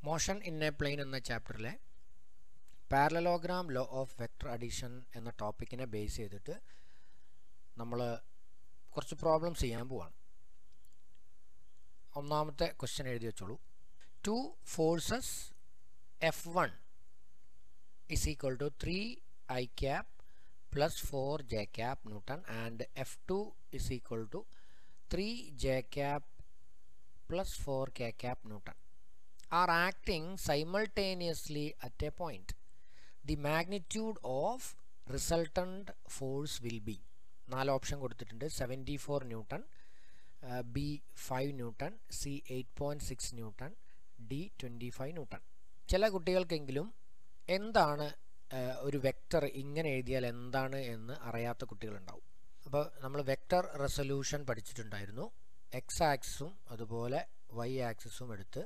Motion in a plane എന്ന ചാപ്റ്ററിലെ parallelogram law of vector addition എന്ന ടോപ്പിക്കിനെ ബേസ് ചെയ്തിട്ട് നമ്മൾ കുറച്ച് പ്രോബ്ലംസ് ചെയ്യാൻ പോവാണ്. ഒന്നാമത്തെ ക്വസ്റ്റ്യൻ എഴുതി വെച്ചോളൂ. 2 forces F1 is equal to 3 I cap plus 4 J cap Newton and F2 is equal to 3 J cap plus 4 K cap Newton are acting simultaneously at a point. The magnitude of resultant force will be 4 option കൊടുത്തിട്ടുണ്ട്. 74 newton, B 5 newton, C 8.6 newton, D 25 newton. ചില കുട്ടികൾക്കെങ്കിലും എന്താണ് ഒരു vector ഇങ്ങനെ എഴുതിയാൽ എന്താണ് എന്ന് അറിയാത്ത കുട്ടികളുണ്ടാവും. അപ്പോൾ നമ്മൾ വെക്റ്റർ റെസൊല്യൂഷൻ പഠിച്ചിട്ടുണ്ടായിരുന്നു. എക്സ് ആക്സിസും അതുപോലെ വൈ ആക്സിസും എടുത്ത്,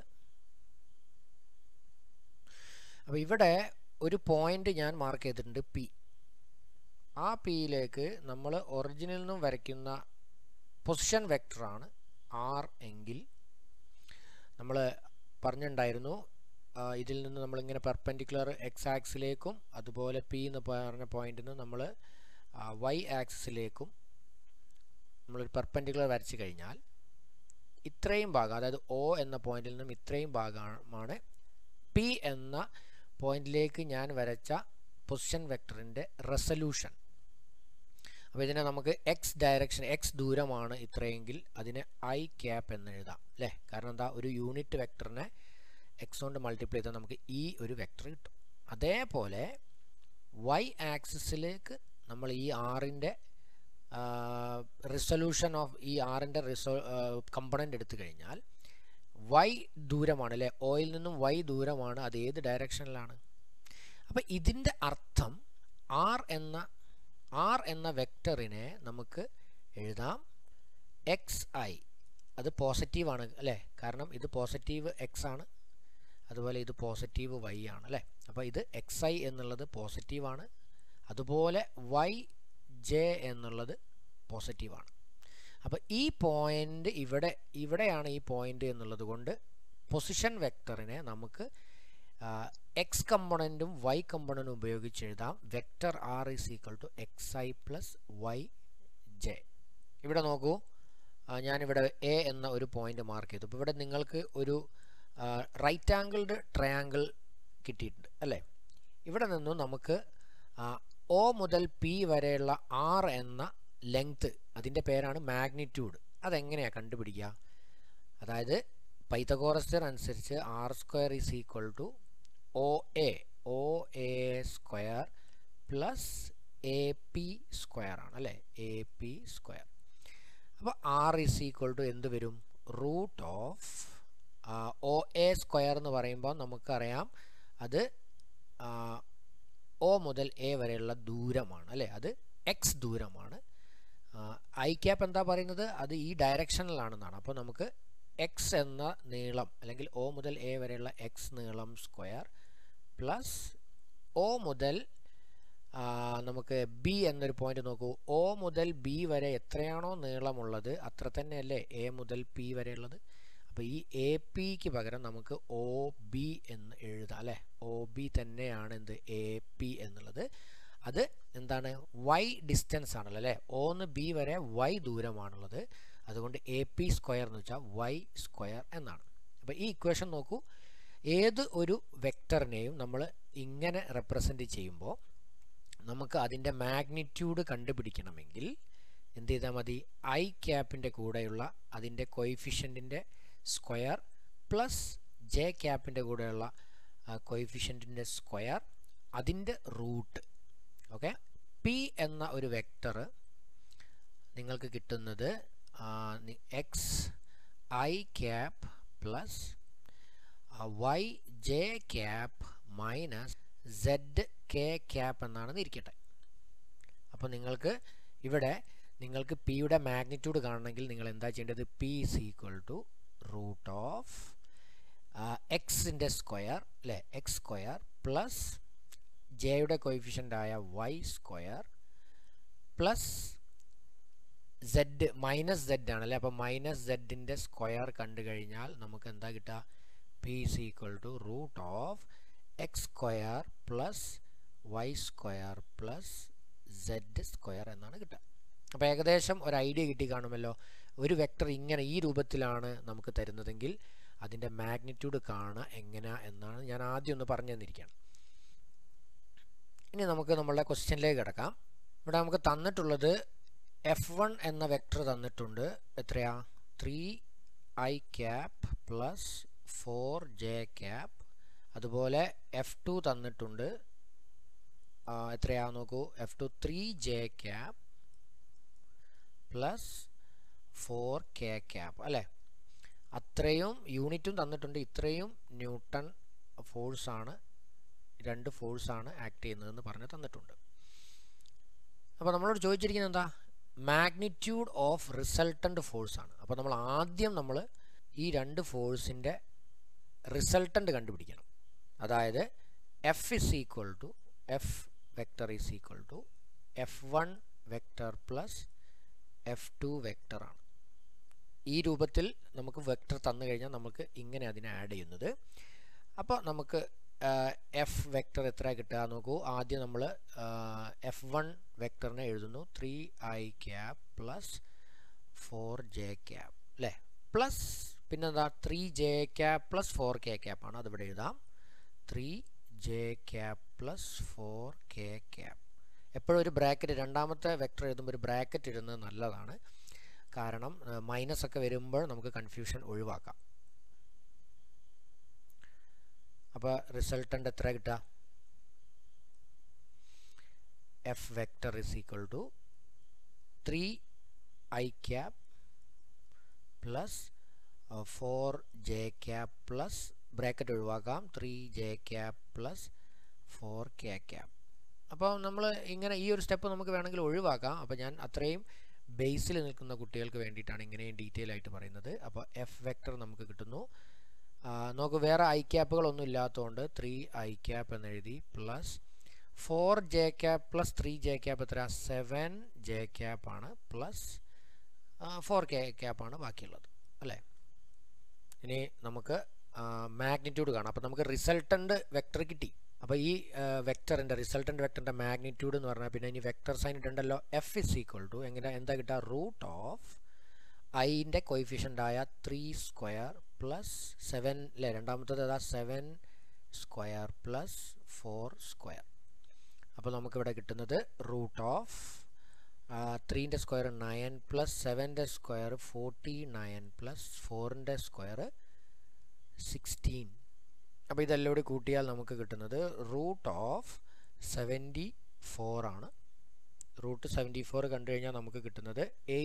അപ്പോൾ ഇവിടെ ഒരു പോയിന്റ് ഞാൻ മാർക്ക് ചെയ്തിട്ടുണ്ട് P. ആ Pയിലേക്ക് നമ്മൾ ഒറിജിനിൽ നിന്നും വരയ്ക്കുന്ന പൊസിഷൻ വെക്ടറാണ് R എങ്കിൽ നമ്മൾ പറഞ്ഞിട്ടുണ്ടായിരുന്നു ഇതിൽ നിന്ന് നമ്മളിങ്ങനെ പെർപെൻഡിക്കുലർ എക്സ് ആക്സിലേക്കും അതുപോലെ P എന്ന് പറഞ്ഞ പോയിന്റിൽ നിന്ന് നമ്മൾ വൈ ആക്സിസിലേക്കും നമ്മളൊരു പെർപെൻഡിക്കുലർ വരച്ച് കഴിഞ്ഞാൽ ഇത്രയും ഭാഗം, അതായത് O എന്ന പോയിന്റിൽ നിന്നും ഇത്രയും ഭാഗമാണ് P എന്ന പോയിന്റിലേക്ക് ഞാൻ വരച്ച പൊസിഷൻ വെക്ടറിൻ്റെ റെസൊല്യൂഷൻ. അപ്പോൾ ഇതിനെ നമുക്ക് എക്സ് ഡയറക്ഷൻ, എക്സ് ദൂരമാണ് ഇത്രയെങ്കിൽ അതിനെ I ക്യാപ്പ് എന്ന് എഴുതാം അല്ലേ? കാരണം എന്താ, ഒരു യൂണിറ്റ് വെക്ടറിനെ എക്സ് കൊണ്ട് മൾട്ടിപ്ലൈ ചെയ്താൽ നമുക്ക് ഈ ഒരു വെക്ടർ കിട്ടും. അതേപോലെ വൈ ആക്സിസിലേക്ക് നമ്മൾ ഈ ആറിൻ്റെ റിസൊല്യൂഷൻ ഓഫ് ഈ ആറിൻ്റെ കമ്പണൻ്റ് എടുത്തു കഴിഞ്ഞാൽ വൈ ദൂരമാണ് അല്ലേ? ഓയിൽ നിന്നും വൈ ദൂരമാണ്, അത് ഏത് ഡയറക്ഷനിലാണ്? അപ്പോൾ ഇതിൻ്റെ അർത്ഥം ആർ എന്ന വെക്ടറിനെ നമുക്ക് എഴുതാം XI. അത് പോസിറ്റീവാണ് അല്ലേ? കാരണം ഇത് പോസിറ്റീവ് എക്സ് ആണ്, അതുപോലെ ഇത് പോസിറ്റീവ് വൈ ആണ് അല്ലേ? അപ്പോൾ ഇത് XI എന്നുള്ളത് പോസിറ്റീവാണ്, അതുപോലെ YJ എന്നുള്ളത് പോസിറ്റീവാണ്. അപ്പോൾ ഈ പോയിൻ്റ് ഇവിടെയാണ് ഈ പോയിൻ്റ് എന്നുള്ളത് കൊണ്ട് പൊസിഷൻ വെക്ടറിനെ നമുക്ക് എക്സ് കമ്പണൻറ്റും വൈ കമ്പണൻറ്റും ഉപയോഗിച്ച് എഴുതാം. Vector R is equal to XI plus YJ. ഇവിടെ നോക്കൂ, ഞാനിവിടെ A എന്ന ഒരു പോയിൻ്റ് മാർക്ക് ചെയ്തു. അപ്പോൾ ഇവിടെ നിങ്ങൾക്ക് ഒരു റൈറ്റ് ആംഗിൾഡ് ട്രയാങ്കിൾ കിട്ടിയിട്ടുണ്ട് അല്ലേ? ഇവിടെ നിന്നും നമുക്ക് O മുതൽ P വരെയുള്ള R എന്ന ലെങ്ത്, അതിൻ്റെ പേരാണ് മാഗ്നിറ്റ്യൂഡ്. അതെങ്ങനെയാണ് കണ്ടുപിടിക്കുക? അതായത് പൈതഗോറസ് അനുസരിച്ച് R² is equal to OA square plus AP square ആണ് അല്ലേ? AP square. അപ്പോൾ R is equal to എന്ത് വരും? റൂട്ട് ഓഫ് OA സ്ക്വയർ എന്ന് പറയുമ്പോൾ നമുക്കറിയാം അത് O മുതൽ A വരെയുള്ള ദൂരമാണ് അല്ലേ? അത് എക്സ് ദൂരമാണ്. I ക്യാപ്പ് എന്താ പറയുന്നത്? അത് ഈ ഡയറക്ഷനിലാണെന്നാണ്. അപ്പോൾ നമുക്ക് എക്സ് എന്ന നീളം അല്ലെങ്കിൽ O മുതൽ A വരെയുള്ള എക്സ് നീളം സ്ക്വയർ പ്ലസ് O മുതൽ നമുക്ക് B എന്നൊരു പോയിന്റ് നോക്കൂ. O മുതൽ B വരെ എത്രയാണോ നീളമുള്ളത് അത്ര തന്നെയല്ലേ A മുതൽ P വരെയുള്ളത്? അപ്പോൾ ഈ AP പകരം നമുക്ക് OB എന്ന് എഴുതാം അല്ലേ? OB തന്നെയാണ് എന്ത് AP എന്നുള്ളത്. അത് എന്താണ്? Y ഡിസ്റ്റൻസ് ആണല്ലോ അല്ലേ? O ന്ന് B വരെ Y ദൂരമാണുള്ളത്. അതുകൊണ്ട് AP സ്ക്വയർ എന്ന് വെച്ചാൽ Y സ്ക്വയർ എന്നാണ്. അപ്പോൾ ഈ ഇക്വേഷൻ നോക്കൂ, ഏത് ഒരു വെക്ടറിനെയും നമ്മൾ ഇങ്ങനെ റെപ്രസെൻ്റ് ചെയ്യുമ്പോൾ നമുക്ക് അതിൻ്റെ മാഗ്നിറ്റ്യൂഡ് കണ്ടുപിടിക്കണമെങ്കിൽ എന്ത് ചെയ്താൽ മതി? I ക്യാപ്പിൻ്റെ കൂടെയുള്ള അതിൻ്റെ കോയിഫിഷ്യൻറ്റിൻ്റെ സ്ക്വയർ പ്ലസ് J ക്യാപ്പിൻ്റെ കൂടെയുള്ള കോയിഫിഷ്യൻറ്റിൻ്റെ സ്ക്വയർ, അതിൻ്റെ റൂട്ട്. ഓക്കെ, P എന്ന ഒരു വെക്ടർ നിങ്ങൾക്ക് കിട്ടുന്നത് XI cap plus YJ cap minus ZK cap എന്നാണെന്ന് ഇരിക്കട്ടെ. അപ്പോൾ നിങ്ങൾക്ക് Pയുടെ മാഗ്നിറ്റ്യൂഡ് കാണണമെങ്കിൽ നിങ്ങൾ എന്താ ചെയ്യേണ്ടത്? P is equal to root of എക്സിൻ്റെ സ്ക്വയർ അല്ലേ? എക്സ് സ്ക്വയർ പ്ലസ് ജെയുടെ കോയിഫിഷ്യൻ്റായ Y square plus Z minus Z ആണല്ലേ? അപ്പോൾ മൈനസ് Z ൻ്റെ സ്ക്വയർ കണ്ടു കഴിഞ്ഞാൽ നമുക്ക് എന്താ കിട്ടുക? P is equal to root of X square plus Y square plus Z square എന്നാണ് കിട്ടുക. അപ്പോൾ ഏകദേശം ഒരു ഐഡിയ കിട്ടി കാണുമല്ലോ. ഒരു വെക്ടർ ഇങ്ങനെ ഈ രൂപത്തിലാണ് നമുക്ക് തരുന്നതെങ്കിൽ അതിൻ്റെ മാഗ്നിറ്റ്യൂഡ് കാണുക എങ്ങനെയാ എന്നാണ് ഞാൻ ആദ്യം ഒന്ന് പറഞ്ഞു തന്നിരിക്കുകയാണ്. ഇനി നമുക്ക് നമ്മളുടെ ക്വസ്റ്റ്യനിലേക്ക് കിടക്കാം. ഇവിടെ നമുക്ക് തന്നിട്ടുള്ളത് F1 എന്ന വെക്ടർ തന്നിട്ടുണ്ട്. എത്രയാ? 3i cap plus 4j cap. അതുപോലെ F2 തന്നിട്ടുണ്ട്. എത്രയാ നോക്കൂ, F2 3j cap plus 4k cap അല്ലേ. അത്രയും യൂണിറ്റും തന്നിട്ടുണ്ട്. ഇത്രയും ന്യൂട്ടൺ ഫോഴ്സാണ്, രണ്ട് ഫോഴ്സാണ് ആക്ട് ചെയ്യുന്നതെന്ന് പറഞ്ഞ് തന്നിട്ടുണ്ട്. അപ്പോൾ നമ്മളോട് ചോദിച്ചിരിക്കുന്നത് എന്താ? മാഗ്നിറ്റ്യൂഡ് ഓഫ് റിസൾട്ടൻ്റ് ഫോഴ്സാണ്. അപ്പോൾ നമ്മൾ ആദ്യം ഈ രണ്ട് ഫോഴ്സിൻ്റെ റിസൾട്ടൻ്റ് കണ്ടുപിടിക്കണം. അതായത് F is equal to F vector is equal to F1 vector plus F2 വെക്ടറാണ്. ഈ രൂപത്തിൽ നമുക്ക് വെക്ടർ തന്നു കഴിഞ്ഞാൽ നമുക്ക് ഇങ്ങനെ അതിനെ ആഡ് ചെയ്യുന്നത്. അപ്പോൾ നമുക്ക് എഫ് വെക്ടർ എത്ര കിട്ടുക നോക്കൂ. ആദ്യം നമ്മൾ F1 വെക്ടറിനെ എഴുതുന്നു 3i cap plus 4j cap അല്ലേ. പ്ലസ് പിന്നെന്താ 3j ക്യാപ്പ് പ്ലസ് 4k ക്യാപ്പാണ്. അതിവിടെ എഴുതാം 3j cap plus 4k cap. എപ്പോഴും ഒരു ബ്രാക്കറ്റ്, രണ്ടാമത്തെ വെക്ടർ എഴുതുമ്പോൾ ഒരു ബ്രാക്കറ്റ് ഇടുന്നത് നല്ലതാണ്. കാരണം മൈനസ് ഒക്കെ വരുമ്പോൾ നമുക്ക് കൺഫ്യൂഷൻ ഒഴിവാക്കാം. അപ്പോൾ റിസൾട്ടൻ്റ് എത്ര കിട്ടുക? F vector is equal to 3i cap plus 4j cap plus bracket ഒഴിവാക്കാം 3j cap plus 4k cap. അപ്പോൾ നമ്മൾ ഇങ്ങനെ ഈ ഒരു സ്റ്റെപ്പ് നമുക്ക് വേണമെങ്കിൽ ഒഴിവാക്കാം. അപ്പോൾ ഞാൻ അത്രയും ബേസിൽ നിൽക്കുന്ന കുട്ടികൾക്ക് വേണ്ടിയിട്ടാണ് ഇങ്ങനെയും ഡീറ്റെയിൽ ആയിട്ട് പറയുന്നത്. അപ്പോൾ എഫ് വെക്ടർ നമുക്ക് കിട്ടുന്നു. നമുക്ക് വേറെ ഐ ക്യാപ്പുകളൊന്നും ഇല്ലാത്തതുകൊണ്ട് 3i ക്യാപ്പ് എന്ന് എഴുതി plus 4j cap plus 3j cap എത്ര? 7j ക്യാപ്പാണ് പ്ലസ് 4k ക്യാപ്പാണ് ബാക്കിയുള്ളത് അല്ലേ. ഇനി നമുക്ക് മാഗ്നിറ്റ്യൂഡ് കാണാം. അപ്പോൾ നമുക്ക് റിസൾട്ടൻ്റ് വെക്ടർ കിട്ടി. അപ്പോൾ ഈ വെക്ടറിൻ്റെ റിസൾട്ടൻ്റ് വെക്ടറിൻ്റെ മാഗ്നിറ്റ്യൂഡ് എന്ന് പറഞ്ഞാൽ പിന്നെ ഇനി വെക്ടർ സൈൻ ഇട്ടുണ്ടല്ലോ. എഫ് ഇസ് ഈക്വൽ ടു എന്താ കിട്ടുക? റൂട്ട് ഓഫ് ഐൻ്റെ കോയിഫിഷ്യൻ്റായ 3 സ്ക്വയർ പ്ലസ് 7 അല്ലേ. രണ്ടാമത്തത് ഏതാ? 7 സ്ക്വയർ പ്ലസ് 4 സ്ക്വയർ. അപ്പോൾ നമുക്കിവിടെ കിട്ടുന്നത് റൂട്ട് ഓഫ് 3ൻ്റെ സ്ക്വയർ 9 പ്ലസ് 7ൻ്റെ സ്ക്വയർ 49 പ്ലസ് 4ൻ്റെ സ്ക്വയർ 16. അപ്പോൾ ഇതെല്ലാം കൂടി കൂട്ടിയാൽ നമുക്ക് കിട്ടുന്നത് റൂട്ട് ഓഫ് 74 ആണ്. റൂട്ട് 74 കണ്ടു കഴിഞ്ഞാൽ നമുക്ക് കിട്ടുന്നത്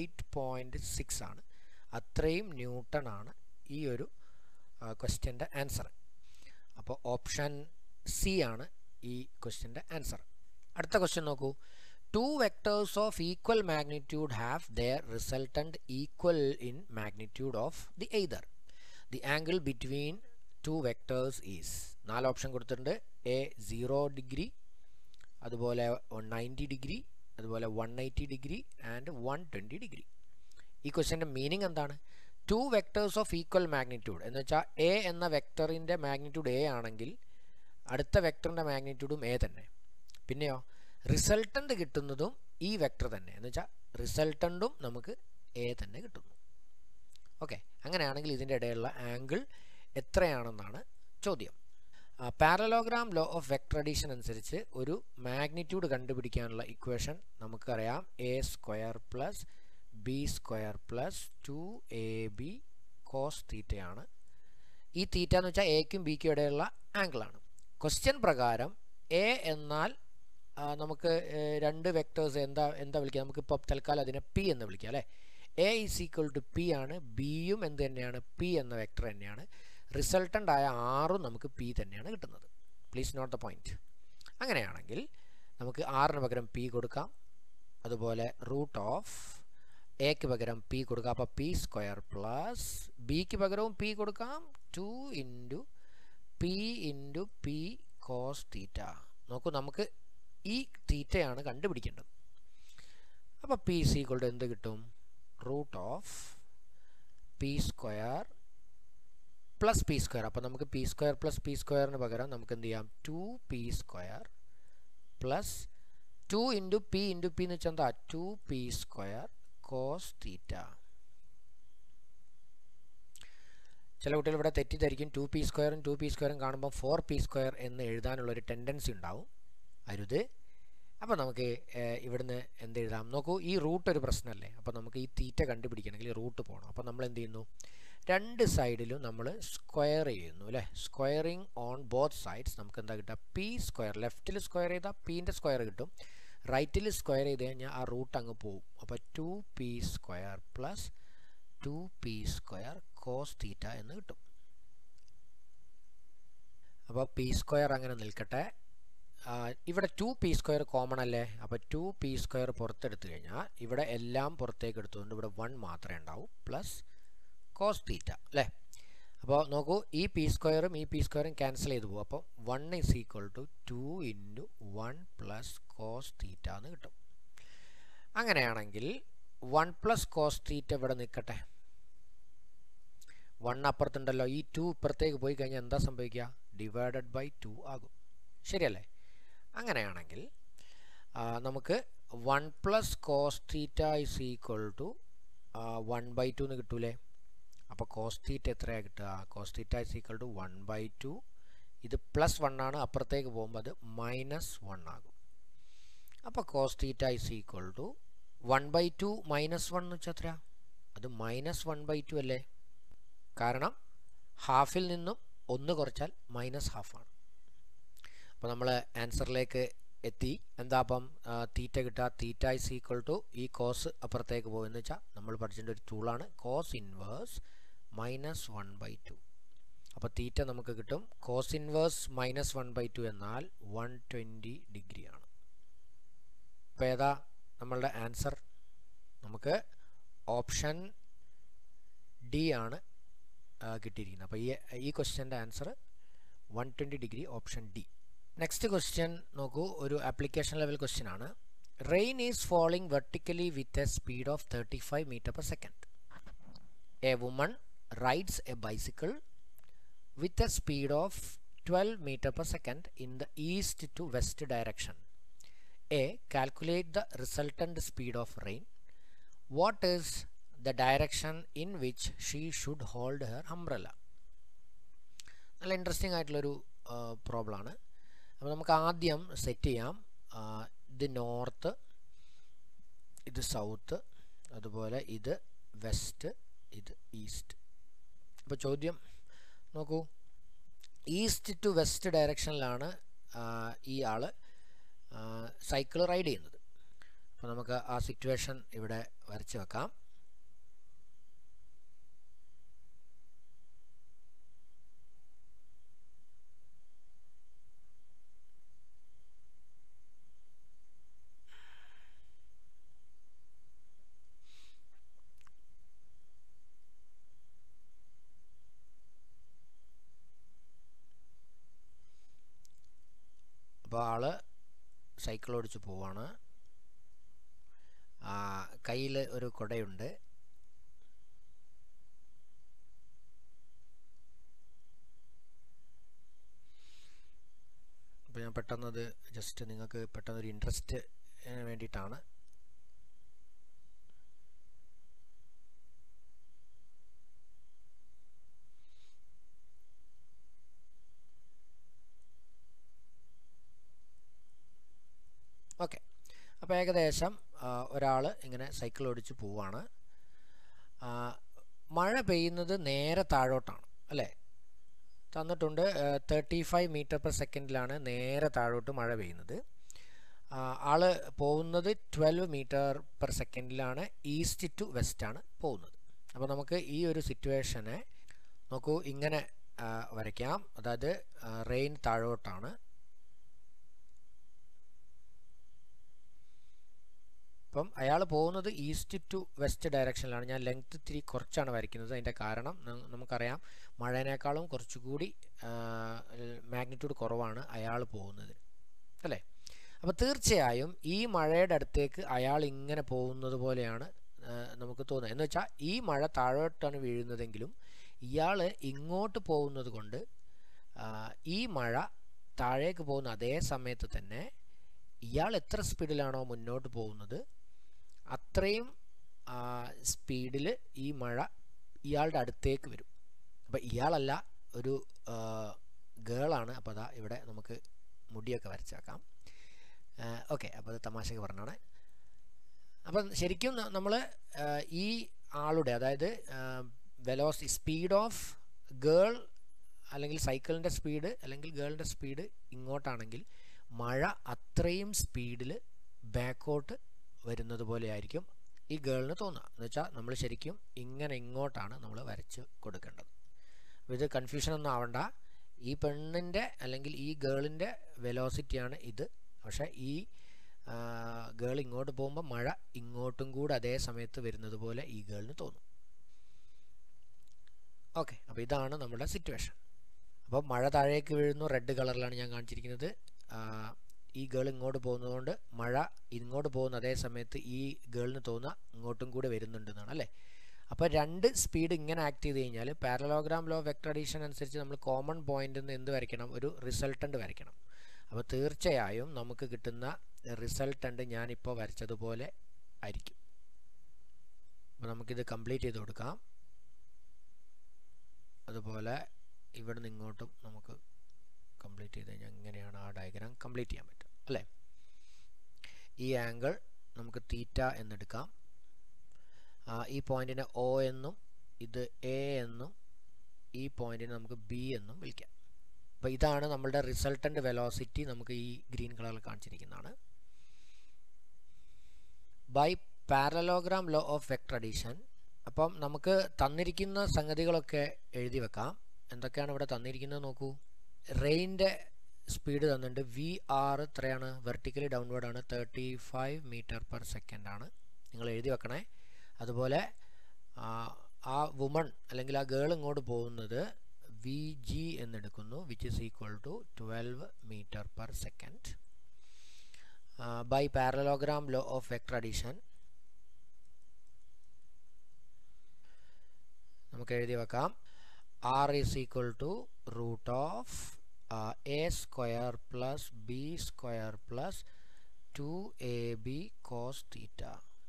8.6 ആണ്. അത്രയും ന്യൂട്ടൺ ആണ് ഈ ഒരു ക്വസ്റ്റ്യൻ്റെ ആൻസർ. അപ്പോൾ ഓപ്ഷൻ സി ആണ് ഈ ക്വസ്റ്റ്യൻ്റെ ആൻസർ. അടുത്ത ക്വസ്റ്റ്യൻ നോക്കൂ. 2 vectors of equal magnitude have their resultant equal in magnitude of the either. The angle between 2 vectors is 4 option കൊടുത്തിട്ടുണ്ട്. A 0 ഡിഗ്രി, അതുപോലെ 90 ഡിഗ്രി, അതുപോലെ 180 ഡിഗ്രി ആൻഡ് 120 ഡിഗ്രി. ഈ ക്വസ്റ്റ്യൻ്റെ മീനിങ് എന്താണ്? 2 vectors of equal magnitude എന്ന് വെച്ചാൽ A എന്ന വെക്ടറിൻ്റെ magnitude A ആണെങ്കിൽ അടുത്ത വെക്ടറിൻ്റെ മാഗ്നിറ്റ്യൂഡും എ തന്നെ. പിന്നെയോ റിസൾട്ടൻ്റ് കിട്ടുന്നതും ഈ വെക്ടർ തന്നെ എന്ന് വെച്ചാൽ റിസൾട്ടൻ്റും നമുക്ക് എ തന്നെ കിട്ടുന്നു. ഓക്കെ, അങ്ങനെയാണെങ്കിൽ ഇതിൻ്റെ ഇടയിലുള്ള ആംഗിൾ എത്രയാണെന്നാണ് ചോദ്യം. Parallelogram law of vector addition അനുസരിച്ച് ഒരു മാഗ്നിറ്റ്യൂഡ് കണ്ടുപിടിക്കാനുള്ള ഇക്വേഷൻ നമുക്കറിയാം. A square plus B square plus 2ab cos തീറ്റയാണ്. ഈ തീറ്റ എന്ന് വെച്ചാൽ എക്കും ബിക്കും ഇടയിലുള്ള ആംഗിളാണ്. ക്വസ്റ്റ്യൻ പ്രകാരം എ എന്നാൽ നമുക്ക് രണ്ട് വെക്ടേഴ്സ് എന്താ വിളിക്കുക? നമുക്കിപ്പോൾ തൽക്കാലം അതിനെ പി എന്ന് വിളിക്കാം അല്ലേ. A is equal to P ആണ്. ബിയും എന്ത് തന്നെയാണ്? പി എന്ന വെക്ടർ തന്നെയാണ്. റിസൾട്ടൻ്റ് ആയ ആറും നമുക്ക് പി തന്നെയാണ് കിട്ടുന്നത്. Please note the point. അങ്ങനെയാണെങ്കിൽ നമുക്ക് ആറിന് പകരം പി കൊടുക്കാം. അതുപോലെ റൂട്ട് ഓഫ് എക്ക് പകരം പി കൊടുക്കാം. അപ്പോൾ പി സ്ക്വയർ പ്ലസ് ബിക്ക് പകരവും പി കൊടുക്കാം 2 ഇൻറ്റു പി കോസ് തീറ്റ. നോക്കൂ, നമുക്ക് ഈ തീറ്റയാണ് കണ്ടുപിടിക്കേണ്ടത്. അപ്പോൾ പി ഈസ് ഈക്വൽ ടു എന്ത് കിട്ടും? Root of P square plus P square. അപ്പോൾ നമുക്ക് പി സ്ക്വയർ പ്ലസ് പി സ്ക്വയറിന് പകരം നമുക്ക് എന്ത് ചെയ്യാം, 2p square plus 2 into P എന്ന് വെച്ചാൽ എന്താ, 2p സ്ക്വയർ കോസ് തീറ്റ. ചില കുട്ടികൾ ഇവിടെ തെറ്റിദ്ധരിക്കും, 2p സ്ക്വയറും കാണുമ്പോൾ 4p സ്ക്വയർ എന്ന് എഴുതാനുള്ളൊരു ടെൻഡൻസി ഉണ്ടാവും. അരുത്. അപ്പോൾ നമുക്ക് ഇവിടുന്ന് എന്ത് എഴുതാം നോക്കൂ, ഈ റൂട്ട് ഒരു പ്രശ്നമല്ലേ. അപ്പോൾ നമുക്ക് ഈ തീറ്റ കണ്ടുപിടിക്കണമെങ്കിൽ റൂട്ട് പോകണം. അപ്പോൾ നമ്മൾ എന്ത് ചെയ്യുന്നു, രണ്ട് സൈഡിലും നമ്മൾ സ്ക്വയർ ചെയ്യുന്നു അല്ലേ. സ്ക്വയറിങ് ഓൺ ബോത്ത് സൈഡ്സ് നമുക്ക് എന്താ കിട്ടുക, പി സ്ക്വയർ. ലെഫ്റ്റിൽ സ്ക്വയർ ചെയ്താൽ പീൻ്റെ സ്ക്വയർ കിട്ടും, റൈറ്റിൽ സ്ക്വയർ ചെയ്ത് കഴിഞ്ഞാൽ ആ റൂട്ട് അങ്ങ് പോവും. അപ്പോൾ 2p square plus 2p square cos theta എന്ന് കിട്ടും. അപ്പോൾ പി സ്ക്വയർ അങ്ങനെ നിൽക്കട്ടെ. ഇവിടെ 2p സ്ക്വയർ കോമൺ അല്ലേ. അപ്പോൾ 2p സ്ക്വയർ പുറത്തെടുത്തു കഴിഞ്ഞാൽ ഇവിടെ എല്ലാം പുറത്തേക്ക് എടുത്തുകൊണ്ട് ഇവിടെ 1 മാത്രമേ ഉണ്ടാവൂ, പ്ലസ് കോസ് തീറ്റ അല്ലേ. അപ്പോൾ നോക്കൂ, ഈ പി സ്ക്വയറും ക്യാൻസൽ ചെയ്ത് പോകും. അപ്പോൾ 1 is equal to 2 into 1 plus cos theta എന്ന് കിട്ടും. അങ്ങനെയാണെങ്കിൽ 1 പ്ലസ് കോസ് തീറ്റ ഇവിടെ നിൽക്കട്ടെ. 1 അപ്പുറത്തുണ്ടല്ലോ, ഈ 2 ഇപ്പുറത്തേക്ക് പോയി കഴിഞ്ഞാൽ എന്താ സംഭവിക്കുക, ഡിവൈഡഡ് ബൈ 2 ആകും. ശരിയല്ലേ. അങ്ങനെയാണെങ്കിൽ നമുക്ക് 1 plus cos theta is equal to 1/2 എന്ന് കിട്ടൂലേ. അപ്പോൾ കോസ് തീറ്റ എത്രയാണ് കിട്ടുക, cos theta is equal to 1/2. ഇത് പ്ലസ് 1 ആണ്, അപ്പുറത്തേക്ക് പോകുമ്പോൾ അത് -1 ആകും. അപ്പോൾ cos theta is equal to 1/2 -1 എന്ന് വെച്ചാൽ എത്രയാണ്, അത് -1/2 അല്ലേ. കാരണം ഹാഫിൽ നിന്നും 1 കുറച്ചാൽ -1/2 ആണ്. അപ്പോൾ നമ്മൾ ആൻസറിലേക്ക് എത്തി. എന്താ അപ്പം തീറ്റ കിട്ടുക, തീറ്റ ഇസ് ഈക്വൽ ടു ഈ കോസ് അപ്പുറത്തേക്ക് പോകുമെന്ന് വെച്ചാൽ നമ്മൾ പഠിച്ചിട്ട് ഒരു ടൂളാണ് കോസ് ഇൻവേഴ്സ് -1/2. അപ്പോൾ തീറ്റ നമുക്ക് കിട്ടും കോസ് ഇൻവേഴ്സ് -1/2 എന്നാൽ 120 ഡിഗ്രി ആണ്. അപ്പോൾ ഏതാ നമ്മളുടെ ആൻസർ, നമുക്ക് ഓപ്ഷൻ ഡി ആണ് കിട്ടിയിരിക്കുന്നത്. അപ്പോൾ ഈ ക്വസ്റ്റ്യൻ്റെ answer 120 degree, option D. Next question നോക്കൂ, ഒരു ആപ്ലിക്കേഷൻ ലെവൽ ക്വസ്റ്റ്യൻ ആണ്. Rain is falling vertically with a speed of 35 metre per second. A woman rides a bicycle with a speed of 12 metre per second in the east to west direction. A calculate the resultant speed of rain. What is the direction in which she should hold her umbrella. നല്ല interesting ആയിട്ടുള്ളൊരു പ്രോബ്ലമാണ്. അപ്പോൾ നമുക്ക് ആദ്യം set ചെയ്യാം. ഇത് north, ഇത് south, അതുപോലെ ഇത് വെസ്റ്റ്, ഇത് ഈസ്റ്റ്. അപ്പോൾ ചോദ്യം നോക്കൂ, ഈസ്റ്റ് ടു വെസ്റ്റ് ഡയറക്ഷനിലാണ് ഈ ആൾ സൈക്കിൾ റൈഡ് ചെയ്യുന്നത്. അപ്പോൾ നമുക്ക് ആ സിറ്റുവേഷൻ ഇവിടെ വരച്ച് വെക്കാം. അപ്പോൾ ആള് സൈക്കിൾ ഓടിച്ച് പോവാണ്. കയ്യിൽ ഒരു കുടയുണ്ട്. അപ്പോൾ ഞാൻ പെട്ടെന്നത് ജസ്റ്റ് നിങ്ങൾക്ക് പെട്ടെന്നൊരു ഇൻട്രസ്റ്റ് വേണ്ടിയിട്ടാണ്. ഓക്കെ, അപ്പോൾ ഏകദേശം ഒരാൾ ഇങ്ങനെ സൈക്കിൾ ഓടിച്ച് പോവാണ്. മഴ പെയ്യുന്നത് നേരെ താഴോട്ടാണ് അല്ലേ, തന്നിട്ടുണ്ട് 35 മീറ്റർ പെർ സെക്കൻഡിലാണ് നേരെ താഴോട്ട് മഴ പെയ്യുന്നത്. ആൾ പോകുന്നത് 12 മീറ്റർ പെർ സെക്കൻഡിലാണ് ഈസ്റ്റ് ടു വെസ്റ്റ് ആണ് പോകുന്നത്. അപ്പോൾ നമുക്ക് ഈ ഒരു സിറ്റുവേഷനെ നോക്കൂ ഇങ്ങനെ വരയ്ക്കാം. അതായത് റെയിൻ താഴോട്ടാണ്. അപ്പം അയാൾ പോകുന്നത് ഈസ്റ്റ് ടു വെസ്റ്റ് ഡയറക്ഷനിലാണ്. ഞാൻ ലെങ്ത് ഇത്തിരി കുറച്ചാണ് വരയ്ക്കുന്നത്. അതിൻ്റെ കാരണം നമുക്കറിയാം മഴേനേക്കാളും കുറച്ചുകൂടി മാഗ്നിറ്റ്യൂഡ് കുറവാണ് അയാൾ പോകുന്നത് അല്ലേ. അപ്പോൾ തീർച്ചയായും ഈ മഴയുടെ അടുത്തേക്ക് അയാൾ ഇങ്ങനെ പോകുന്നത് പോലെയാണ് നമുക്ക് തോന്നുന്നത്. എന്ന് വെച്ചാൽ ഈ മഴ താഴോട്ടാണ് വീഴുന്നതെങ്കിലും ഇയാൾ ഇങ്ങോട്ട് പോകുന്നത് കൊണ്ട് ഈ മഴ താഴേക്ക് പോകുന്ന അതേ സമയത്ത് തന്നെ ഇയാൾ എത്ര സ്പീഡിലാണോ മുന്നോട്ട് പോകുന്നത് അത്രയും സ്പീഡിൽ ഈ മഴ ഇയാളുടെ അടുത്തേക്ക് വരും. അപ്പോൾ ഇയാളല്ല, ഒരു ഗേളാണ്. അപ്പോൾ അതാ ഇവിടെ നമുക്ക് മുടിയൊക്കെ വരച്ചേക്കാം. ഓക്കെ, അപ്പോൾ അത് തമാശക്ക് പറഞ്ഞാണ്. അപ്പം ശരിക്കും നമ്മൾ ഈ ആളുടെ, അതായത് സ്പീഡ് ഓഫ് ഗേൾ അല്ലെങ്കിൽ സൈക്കിളിൻ്റെ സ്പീഡ് അല്ലെങ്കിൽ ഗേളിൻ്റെ സ്പീഡ് ഇങ്ങോട്ടാണെങ്കിൽ മഴ അത്രയും സ്പീഡിൽ ബാക്കോട്ട് വരുന്നത് പോലെ ആയിരിക്കും ഈ ഗേളിന് തോന്നുക. എന്ന് വെച്ചാൽ നമ്മൾ ശരിക്കും ഇങ്ങനെ ഇങ്ങോട്ടാണ് നമ്മൾ വരച്ച് കൊടുക്കേണ്ടത്. അപ്പോൾ ഇത് കൺഫ്യൂഷനൊന്നും ആവണ്ട. ഈ പെണ്ണിൻ്റെ അല്ലെങ്കിൽ ഈ ഗേളിൻ്റെ വെലോസിറ്റിയാണ് ഇത്. പക്ഷേ ഈ ഗേൾ ഇങ്ങോട്ട് പോകുമ്പോൾ മഴ ഇങ്ങോട്ടും കൂടെ അതേ സമയത്ത് വരുന്നത് പോലെ ഈ ഗേളിന് തോന്നും. ഓക്കെ, അപ്പോൾ ഇതാണ് നമ്മുടെ സിറ്റുവേഷൻ. അപ്പോൾ മഴ താഴേക്ക് വീഴുന്നു, റെഡ് കളറിലാണ് ഞാൻ കാണിച്ചിരിക്കുന്നത്. ഈ ഗേൾ ഇങ്ങോട്ട് പോകുന്നതുകൊണ്ട് മഴ ഇങ്ങോട്ട് പോകുന്ന അതേ സമയത്ത് ഈ ഗേളിന് തോന്നുക ഇങ്ങോട്ടും കൂടെ വരുന്നുണ്ടെന്നാണ് അല്ലേ. അപ്പോൾ രണ്ട് സ്പീഡ് ഇങ്ങനെ ആക്ട് ചെയ്ത് കഴിഞ്ഞാൽ parallelogram law of vector addition അനുസരിച്ച് നമ്മൾ കോമൺ പോയിന്റിൽ നിന്ന് എന്ത് വരയ്ക്കണം? ഒരു റിസൾട്ടൻ്റ് വരയ്ക്കണം. അപ്പോൾ തീർച്ചയായും നമുക്ക് കിട്ടുന്ന റിസൾട്ടൻ്റ് ഞാനിപ്പോൾ വരച്ചതുപോലെ ആയിരിക്കും. അപ്പോൾ നമുക്കിത് കംപ്ലീറ്റ് ചെയ്ത് കൊടുക്കാം. അതുപോലെ ഇവിടെ നിന്ന് ഇങ്ങോട്ടും നമുക്ക് കംപ്ലീറ്റ് ചെയ്ത് കഴിഞ്ഞാൽ ഇങ്ങനെയാണ് ആ ഡയഗ്രാം കംപ്ലീറ്റ് ചെയ്യാൻ പറ്റും അല്ലേ. ഈ ആംഗിൾ നമുക്ക് തീറ്റ എന്നെടുക്കാം. ഈ പോയിന്റിനെ ഒ എന്നും ഇത് എ എന്നും ഈ പോയിന്റിനെ നമുക്ക് ബി എന്നും വിളിക്കാം. അപ്പോൾ ഇതാണ് നമ്മളുടെ റിസൾട്ടൻ്റ് വെലോസിറ്റി. നമുക്ക് ഈ ഗ്രീൻ കളറിൽ കാണിച്ചിരിക്കുന്നതാണ്. By parallelogram law of vector addition. അപ്പം നമുക്ക് തന്നിരിക്കുന്ന സംഗതികളൊക്കെ എഴുതി വെക്കാം. എന്തൊക്കെയാണ് ഇവിടെ തന്നിരിക്കുന്നത് നോക്കൂ. റെയിൻ്റെ സ്പീഡ് തന്നിട്ടുണ്ട്. വി ആർ എത്രയാണ്? വെർട്ടിക്കലി ഡൗൺവേർഡ് ആണ്, 35 മീറ്റർ പെർ സെക്കൻഡ് ആണ്. നിങ്ങൾ എഴുതി വെക്കണേ. അതുപോലെ ആ വുമൺ അല്ലെങ്കിൽ ആ ഗേൾ ഇങ്ങോട്ട് പോകുന്നത് വി ജി എന്നെടുക്കുന്നു, which is equal to 12 metre per second. By parallelogram law of vector addition നമുക്ക് എഴുതി വെക്കാം. R is equal to root of A square plus B square plus 2ab cos theta.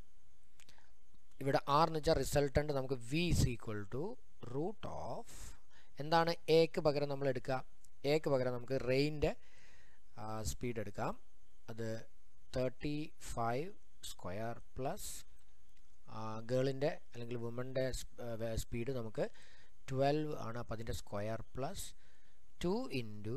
ഇവിടെ R എന്ന് വെച്ചാൽ resultant. നമുക്ക് V is equal to root of എന്താണ്? എക്ക് പകരം നമ്മൾ എടുക്കുക. എക്ക് പകരം നമുക്ക് റെയിൻ്റെ സ്പീഡ് എടുക്കാം. അത് 35 സ്ക്വയർ പ്ലസ് ഗേളിൻ്റെ അല്ലെങ്കിൽ വുമൻ്റെ സ്പീഡ് നമുക്ക് 12 ആണ്. അപ്പോൾ അതിൻ്റെ square plus 2 into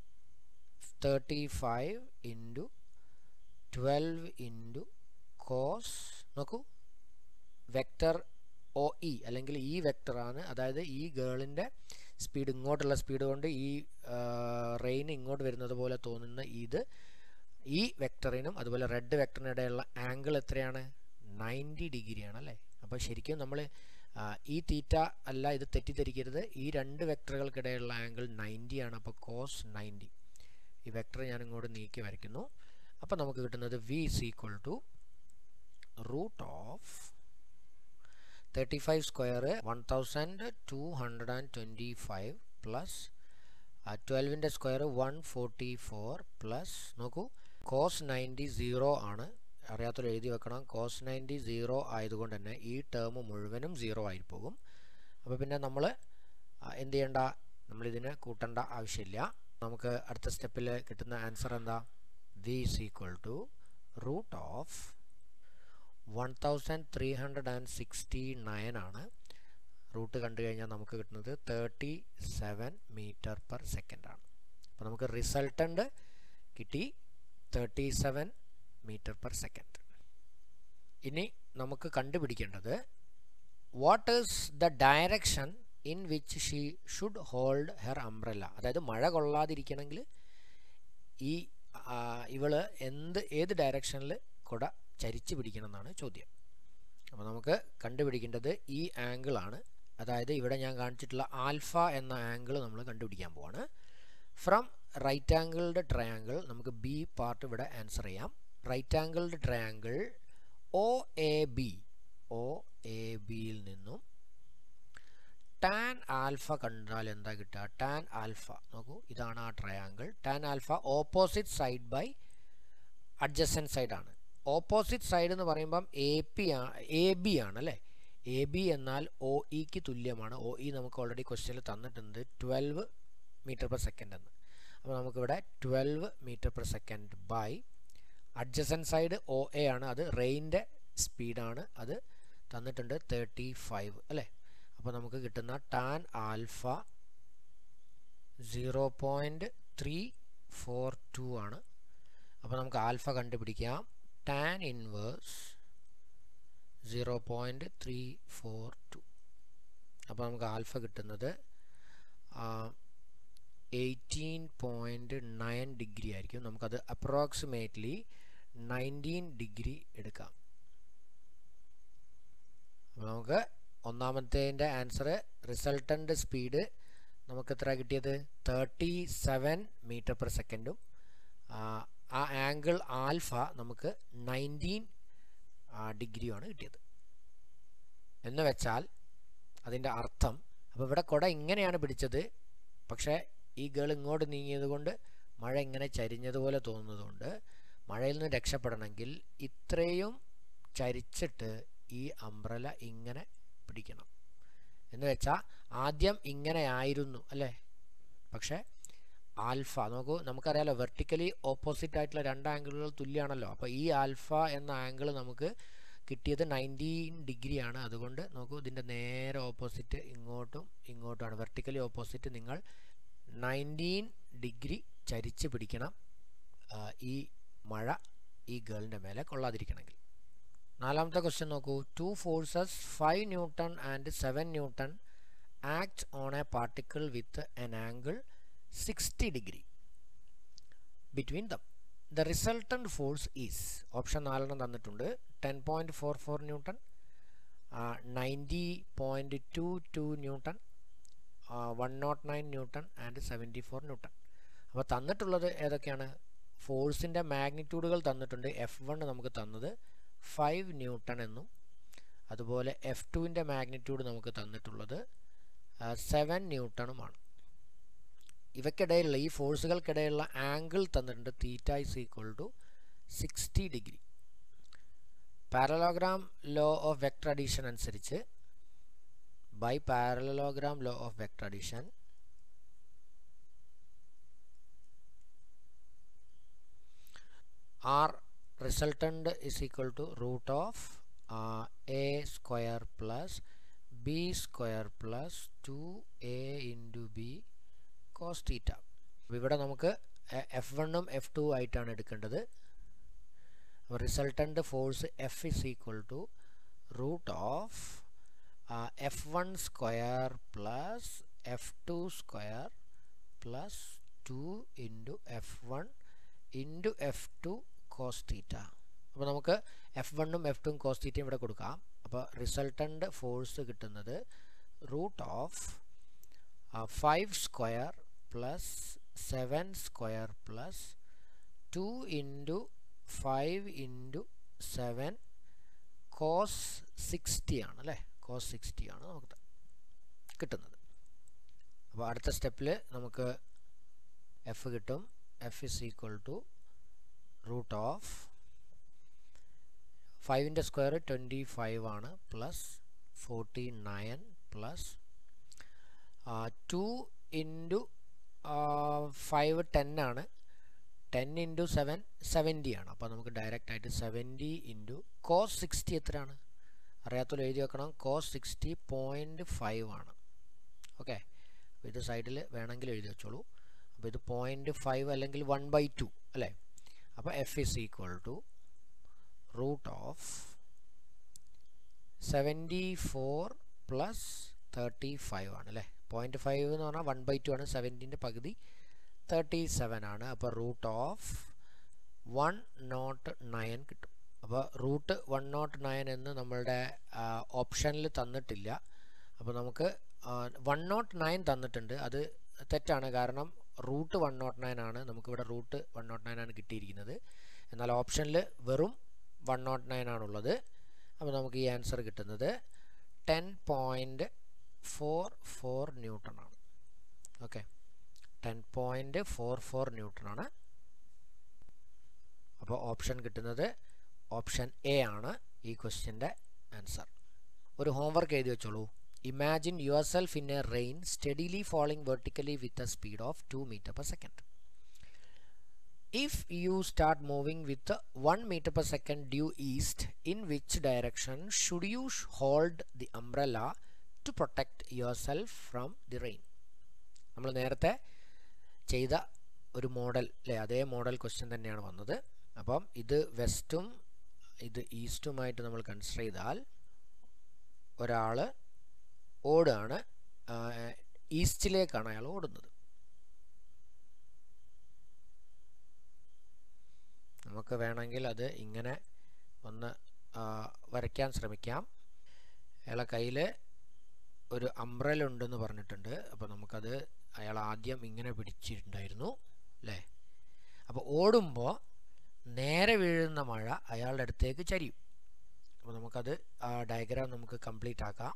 35 into 12 into cos. നോക്കൂ, വെക്റ്റർ ഒ ഇ അല്ലെങ്കിൽ ഈ വെക്റ്ററാണ്. അതായത് ഈ ഗേളിൻ്റെ സ്പീഡ് ഇങ്ങോട്ടുള്ള സ്പീഡ് കൊണ്ട് ഈ റെയിൻ ഇങ്ങോട്ട് വരുന്നത് പോലെ തോന്നുന്ന ഇത് ഈ വെക്ടറിനും അതുപോലെ റെഡ് വെക്ടറിനിടയിലുള്ള ആംഗിൾ എത്രയാണ്? 90 ഡിഗ്രിയാണ് അല്ലേ. അപ്പോൾ ശരിക്കും നമ്മൾ ഈ തീറ്റ അല്ല, ഇത് തെറ്റിദ്ധരിക്കരുത്. ഈ രണ്ട് വെക്ടറുകൾക്കിടയിലുള്ള ആംഗിൾ 90 ആണ്. അപ്പോൾ കോസ് 90. ഈ വെക്ടർ ഞാൻ ഇങ്ങോട്ട് നീക്കി വരയ്ക്കുന്നു. അപ്പോൾ നമുക്ക് കിട്ടുന്നത് V is equal to root of 35 square 1225 plus 12ൻ്റെ സ്ക്വയർ 144 പ്ലസ് നോക്കൂ കോസ് 90 0 ആണ്. അറിയാത്തൊരു എഴുതി വെക്കണം. കോസ് 90 0 ആയതുകൊണ്ട് തന്നെ ഈ ടേം മുഴുവനും 0 ആയി പോകും. അപ്പോൾ പിന്നെ നമ്മൾ എന്ത് ചെയ്യണ്ട? നമ്മളിതിനെ കൂട്ടേണ്ട ആവശ്യമില്ല. നമുക്ക് അടുത്ത സ്റ്റെപ്പിൽ കിട്ടുന്ന ആൻസർ എന്താ? V is equal to root of 1369 ആണ്. റൂട്ട് കണ്ടു കഴിഞ്ഞാൽ നമുക്ക് കിട്ടുന്നത് 37 മീറ്റർ പെർ സെക്കൻഡ് ആണ്. അപ്പോൾ നമുക്ക് റിസൾട്ടൻ്റ് കിട്ടി 37 മീറ്റർ പെർ സെക്കൻഡ്. ഇനി നമുക്ക് കണ്ടുപിടിക്കേണ്ടത് what is the direction in which she should hold her umbrella. അതായത് മഴ കൊള്ളാതിരിക്കണമെങ്കിൽ ഈ ഇവള് ഏത് ഡയറക്ഷനിൽ കുട ചരിച്ച് പിടിക്കണം എന്നാണ് ചോദ്യം. അപ്പോൾ നമുക്ക് കണ്ടുപിടിക്കേണ്ടത് ഈ ആംഗിളാണ്. അതായത് ഇവിടെ ഞാൻ കാണിച്ചിട്ടുള്ള ആൽഫ എന്ന ആംഗിൾ നമ്മൾ കണ്ടുപിടിക്കാൻ പോവാണ്. ഫ്രം റൈറ്റ് ആംഗിൾഡ് ട്രയാങ്കിൾ നമുക്ക് ബി പാർട്ട് ഇവിടെ ആൻസർ ചെയ്യാം. Right angled triangle O A ബിയിൽ നിന്നും ടാൻ ആൽഫ കണ്ടാൽ എന്താ കിട്ടുക? ടാൻ ആൽഫ നോക്കൂ, ഇതാണ് ആ triangle. Tan alpha opposite side by adjacent സൈഡാണ്. ഓപ്പോസിറ്റ് സൈഡ് എന്ന് പറയുമ്പം എ ബി ആണ് അല്ലേ? എ ബി എന്നാൽ ഒ ഇക്ക് തുല്യമാണ്. ഒ ഇ നമുക്ക് ഓൾറെഡി ക്വസ്റ്റ്യനിൽ തന്നിട്ടുണ്ട് 12 മീറ്റർ പെർ സെക്കൻഡ് എന്ന്. അപ്പോൾ നമുക്കിവിടെ 12 metre per second by adjacent side O A ആണ്, അത് റെയിൻ്റെ സ്പീഡാണ്, അത് തന്നിട്ടുണ്ട് 35 അല്ലേ? അപ്പോൾ നമുക്ക് കിട്ടുന്ന ടാൻ ആൽഫ 0.342 ആണ്. അപ്പോൾ നമുക്ക് ആൽഫ കണ്ടുപിടിക്കാം. Tan inverse 0.342. അപ്പോൾ നമുക്ക് ആൽഫ കിട്ടുന്നത് 18.9 ഡിഗ്രി ആയിരിക്കും. നമുക്കത് അപ്രോക്സിമേറ്റ്ലി 19 ഡിഗ്രി എടുക്കാം. അപ്പോൾ നമുക്ക് ഒന്നാമത്തേൻ്റെ ആൻസർ റിസൾട്ടൻ്റ് സ്പീഡ് നമുക്ക് എത്ര കിട്ടിയത്? 37 മീറ്റർ പെർ സെക്കൻഡും ആ ആംഗിൾ ആൽഫ നമുക്ക് 19 ഡിഗ്രിയുമാണ് കിട്ടിയത്. എന്ന് വെച്ചാൽ അതിൻ്റെ അർത്ഥം, അപ്പോൾ ഇവിടെ കുട ഇങ്ങനെയാണ് പിടിച്ചത്, പക്ഷേ ഈ ഗേൾ ഇങ്ങോട്ട് നീങ്ങിയത് കൊണ്ട് മഴ ഇങ്ങനെ ചരിഞ്ഞതുപോലെ തോന്നുന്നതുകൊണ്ട് മഴയിൽ നിന്ന് രക്ഷപ്പെടണമെങ്കിൽ ഇത്രയും ചരിച്ചിട്ട് ഈ അംബ്രല ഇങ്ങനെ പിടിക്കണം. എന്ന് വെച്ചാൽ ആദ്യം ഇങ്ങനെ ആയിരുന്നു അല്ലേ? പക്ഷേ ആൽഫ നോക്കൂ, നമുക്കറിയാലോ വെർട്ടിക്കലി ഓപ്പോസിറ്റ് ആയിട്ടുള്ള രണ്ട് ആംഗിളുകൾ തുല്യമാണല്ലോ. അപ്പോൾ ഈ ആൽഫ എന്ന ആംഗിൾ നമുക്ക് കിട്ടിയത് 19 ഡിഗ്രിയാണ്. അതുകൊണ്ട് നോക്കൂ, ഇതിൻ്റെ നേരെ ഓപ്പോസിറ്റ് ഇങ്ങോട്ടുമാണ്. വെർട്ടിക്കലി ഓപ്പോസിറ്റ് നിങ്ങൾ 19 ഡിഗ്രി ചരിച്ച് പിടിക്കണം ഈ മഴ ഈ ഗേളിൻ്റെ മേലെ കൊള്ളാതിരിക്കണമെങ്കിൽ. നാലാമത്തെ ക്വസ്റ്റ്യൻ നോക്കൂ. 2 forces 5 newton and 7 newton act on a particle with an angle 60 degree between them. The resultant force is option 4 തന്നിട്ടുണ്ട്. 10.44 newton, 90.22 newton, 109 newton and 74 newton. അപ്പോൾ തന്നിട്ടുള്ളത് ഏതൊക്കെയാണ്? ഫോഴ്സിൻ്റെ മാഗ്നിറ്റ്യൂഡുകൾ തന്നിട്ടുണ്ട്. F1 നമുക്ക് തന്നത് 5 ന്യൂട്ടൺ എന്നും, അതുപോലെ F2ൻ്റെ മാഗ്നിറ്റ്യൂഡ് നമുക്ക് തന്നിട്ടുള്ളത് 7 ന്യൂട്ടണുമാണ്. ഇവയ്ക്കിടയിലുള്ള ഈ ഫോഴ്സുകൾക്കിടയിലുള്ള ആംഗിൾ തന്നിട്ടുണ്ട്. Theta is equal to 60 degree. Parallelogram law of vector addition അനുസരിച്ച് by parallelogram law of vector addition R resultant is equal to root of A square plus B square plus 2a into B cos theta. ഇവിടെ നമുക്ക് F1ഉം F2 ആയിട്ടാണ് എടുക്കേണ്ടത്. Resultant force F is equal to root of F1 square plus F2 square plus 2 into F1 into F2 cos theta. അപ്പോൾ നമുക്ക് F1ഉം F2ഉം cos തീറ്റയും ഇവിടെ കൊടുക്കാം. അപ്പോൾ റിസൾട്ടൻ്റ് ഫോഴ്സ് കിട്ടുന്നത് root of 5 square plus 7 square plus 2 into 5 into 7 cos 60 ആണ് അല്ലേ? Cos 60 ആണ് നമുക്ക് കിട്ടുന്നത്. അപ്പോൾ അടുത്ത സ്റ്റെപ്പിൽ നമുക്ക് എഫ് കിട്ടും. F is equal to root of 5ൻ്റെ സ്ക്വയർ 25 ആണ് പ്ലസ് 49 പ്ലസ് 2 ഇൻറ്റു 5 10 ആണ്, 10 ഇൻറ്റു 7 70 ആണ്. അപ്പോൾ നമുക്ക് ഡയറക്റ്റ് ആയിട്ട് 70 ഇൻറ്റു കോസ് 60 എത്രയാണ് അറിയാത്തല്ലോ എഴുതി വെക്കണം. കോസ് 60.5 ആണ്. ഓക്കെ, അപ്പോൾ ഇത് സൈഡിൽ വേണമെങ്കിൽ എഴുതി വെച്ചോളൂ. അപ്പോൾ ഇത് 0.5 അല്ലെങ്കിൽ 1/2 അല്ലേ? അപ്പോൾ F is equal to root of 74 plus 35 ആണ് അല്ലേ? 0.5 എന്ന് പറഞ്ഞാൽ 1/2 ആണ്. 70ൻ്റെ പകുതി 37 ആണ്. അപ്പോൾ റൂട്ട് ഓഫ് 109 കിട്ടും. അപ്പോൾ റൂട്ട് 109 എന്ന് നമ്മളുടെ ഓപ്ഷനിൽ തന്നിട്ടില്ല. അപ്പോൾ നമുക്ക് 109 തന്നിട്ടുണ്ട്. അത് തെറ്റാണ്, കാരണം റൂട്ട് 109 ആണ്. നമുക്കിവിടെ റൂട്ട് 109 ആണ് കിട്ടിയിരിക്കുന്നത്. എന്നാൽ ഓപ്ഷനിൽ വെറും 109 ആണുള്ളത്. അപ്പോൾ നമുക്ക് ഈ ആൻസർ കിട്ടുന്നത് 10.4 10.44 ന്യൂട്ടൺ ആണ്. ഓക്കെ, 10.44 ന്യൂട്ടൺ ആണ്. അപ്പോൾ ഓപ്ഷൻ കിട്ടുന്നത് ഓപ്ഷൻ എ ആണ് ഈ ക്വസ്റ്റ്യൻ്റെ ആൻസർ. ഒരു ഹോംവർക്ക് എഴുതി വെച്ചോളൂ. Imagine yourself in a rain steadily falling vertically with a speed of 2 meter per second. If you start moving with 1 meter per second due east, in which direction should you hold the umbrella to protect yourself from the rain? നമ്മൾ നേരത്തെ ചെയ്ത ഒരു model അല്ലേ, അതേ model question തന്നെയാണ് വന്നത്. അപ്പം ഇത് വെസ്റ്റും ഇത് ഈസ്റ്റുമായിട്ട് നമ്മൾ കൺസിഡർ ചെയ്താൽ ഒരാൾ ഓടുകയാണ്, ഈസ്റ്റിലേക്കാണ് അയാൾ ഓടുന്നത്. നമുക്ക് വേണമെങ്കിൽ അത് ഇങ്ങനെ ഒന്ന് വരയ്ക്കാൻ ശ്രമിക്കാം. അയാളെ കയ്യിൽ ഒരു അംബ്രല ഉണ്ടെന്ന് പറഞ്ഞിട്ടുണ്ട്. അപ്പോൾ നമുക്കത് അയാൾ ആദ്യം ഇങ്ങനെ പിടിച്ചിട്ടുണ്ടായിരുന്നു അല്ലേ. അപ്പോൾ ഓടുമ്പോൾ നേരെ വീഴുന്ന മഴ അയാളുടെ അടുത്തേക്ക് ചരിയും. അപ്പോൾ നമുക്കത് ആ ഡയഗ്രാം നമുക്ക് കംപ്ലീറ്റ് ആക്കാം.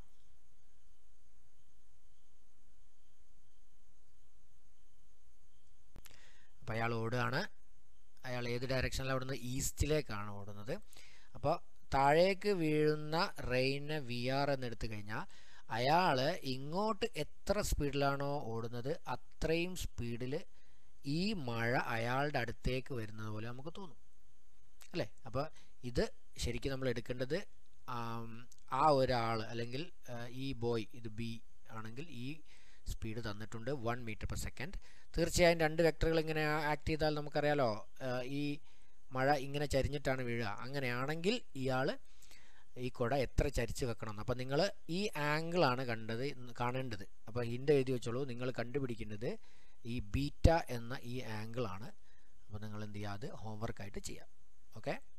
അപ്പോൾ അയാൾ ഓടുകയാണ്. അയാൾ ഏത് ഡയറക്ഷനിലാണ് ഓടുന്നത്? ഈസ്റ്റിലേക്കാണ് ഓടുന്നത്. അപ്പോൾ താഴേക്ക് വീഴുന്ന റെയിനെ വി ആർ എന്നെടുത്തു കഴിഞ്ഞാൽ അയാൾ ഇങ്ങോട്ട് എത്ര സ്പീഡിലാണോ ഓടുന്നത് അത്രയും സ്പീഡിൽ ഈ മഴ അയാളുടെ അടുത്തേക്ക് വരുന്നത് പോലെ നമുക്ക് തോന്നും അല്ലേ. അപ്പോൾ ഇത് ശരിക്കും നമ്മൾ എടുക്കേണ്ടത് ആ ഒരാൾ അല്ലെങ്കിൽ ഈ ബോയ്, ഇത് ബി ആണെങ്കിൽ ഈ സ്പീഡ് തന്നിട്ടുണ്ട് 1 meter per second. തീർച്ചയായും രണ്ട് വെക്ടറുകൾ ഇങ്ങനെ ആക്ട് ചെയ്താൽ നമുക്കറിയാലോ ഈ മഴ ഇങ്ങനെ ചരിഞ്ഞിട്ടാണ് വീഴുക. അങ്ങനെയാണെങ്കിൽ ഇയാൾ ഈ കുട എത്ര ചരിച്ച് വെക്കണം. അപ്പോൾ നിങ്ങൾ ഈ ആംഗിളാണ് കാണേണ്ടത്. അപ്പോൾ ഹിൻ്റ് എഴുതി വെച്ചോളൂ. നിങ്ങൾ കണ്ടുപിടിക്കേണ്ടത് ഈ ബീറ്റ എന്ന ഈ ആംഗിളാണ്. അപ്പോൾ നിങ്ങൾ എന്ത് ചെയ്യുക, അത് ഹോംവർക്കായിട്ട് ചെയ്യാം. ഓക്കെ.